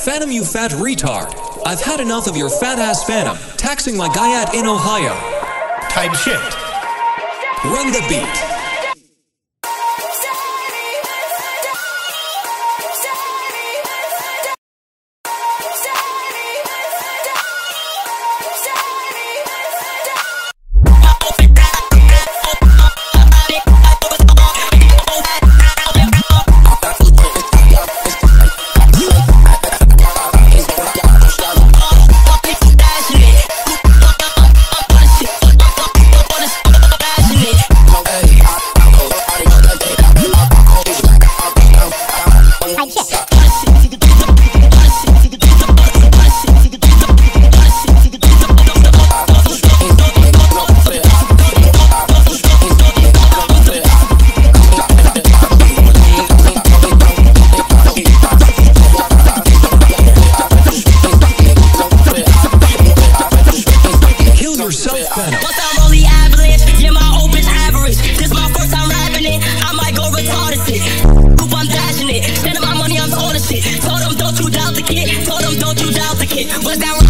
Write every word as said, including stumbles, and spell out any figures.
Fanum, you fat retard. I've had enough of your fat-ass fanum, taxing my guyat in Ohio. Type shit. Run the beat. Once I roll the avalanche, yeah, my old bitch average. This my first time rapping it, I might go retarded shit. Oop, I'm dashing it, spending my money on all the shit. Told them don't you doubt the kid, told them don't you doubt the kid. What's that?